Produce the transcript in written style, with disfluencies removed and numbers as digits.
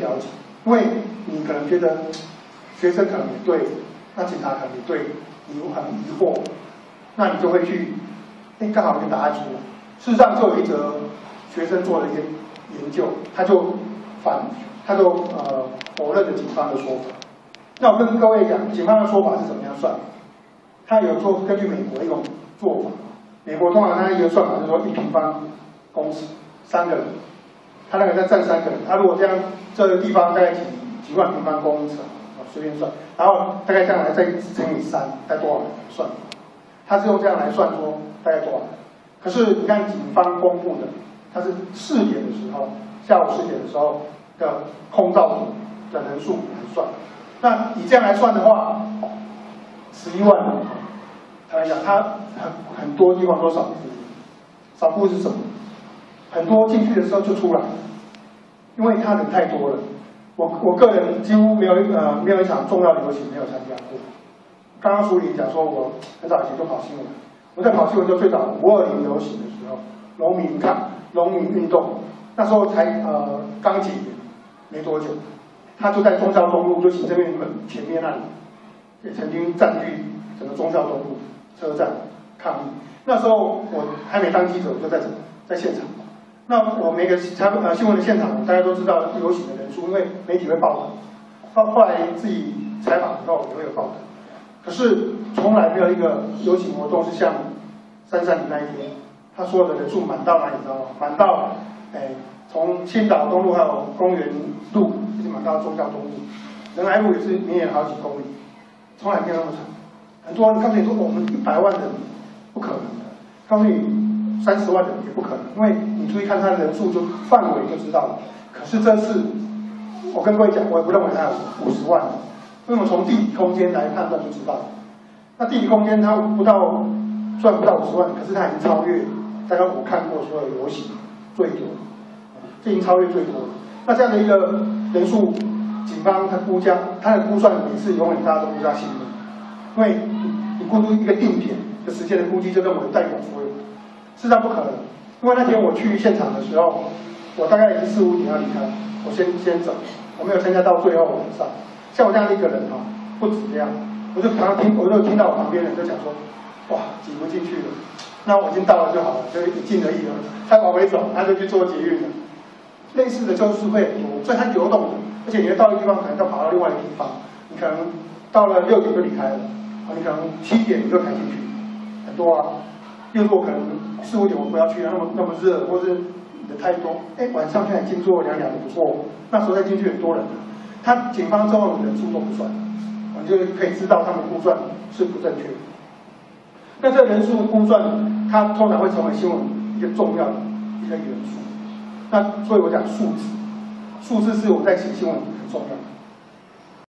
了解，因为你可能觉得学生可能也对，那警察可能也对你很疑惑，那你就会去，刚好有答案出来。事实上，就有一则学生做了一个研究，他就否认了警方的说法。那我跟各位讲，警方的说法是怎么样算？他有根据美国一种做法，美国通常他一个算法就是说1平方公尺3个人，他那个在站3个人，他如果这样这个地方大概几万平方公尺，随便算，然后大概这样来再乘以3，大概多少人算？他是用这样来算说大概多少人。可是你看警方公布的，他是4点的时候，下午4点的时候的空照组的人数来算。那以这样来算的话，11万人，坦白讲，他很多地方都少库，少库是什么？很多进去的时候就出来，因为他人太多了。我个人几乎没有一场重要游行没有参加过。刚刚署理讲说，我很早以前就跑新闻，我在跑新闻就最早520游行的时候，农民运动，那时候才刚解严没多久。他就在忠孝东路，就行政院门前面那里，也曾经占据整个忠孝东路车站抗议。那时候我还没当记者，我就在现场。那我每个新闻的现场，大家都知道游行的人数，因为媒体会报道。后来自己采访以后也会有报道。可是从来没有一个游行活动是像330那一天，他所有的人数满到哪里，你知道吗？满到从青岛东路还有公园路，一直满到忠孝东路，仁爱路也是绵延好几公里，从来没有那么长。很多人告诉你说，我们100万人不可能的，告诉你30万人也不可能，因为你注意看它的人数就范围就知道了。可是这次我跟各位讲，我也不认为它有50万人，因为我们从地理空间来判断就知道了。那地理空间它算不到50万，可是它已经超越大概我看过所有游行最多。这已经超越最多了。那这样的一个人数，警方他的估算也是永远大家都不加信任，因为你估出一个定点的时间的估计，就认为代表所有，事实上不可能。因为那天我去现场的时候，我大概也是4、5点要离开，我先走，我没有参加到最后晚上。像我这样的一个人不止这样，我就听到我旁边人就讲说，哇，挤不进去了，那我已经到了就好了，就一进而已了。他往回走，他就去做捷运了。类似的就是会很多，所以它流动的，而且你要到一个地方，可能要跑到另外一个地方，你可能到了6点就离开了，你可能7点你就开进去，很多啊。又如果可能4、5点我不要去啊，那么热，或是人太多，晚上现在经过凉凉的不错，那时候再进去很多人，他警方重要的人数都不算，你就可以知道他们估算是不正确的。那这人数估算，它通常会成为新闻一个重要的一个元素。那所以我讲数字是我在写新闻很重要的。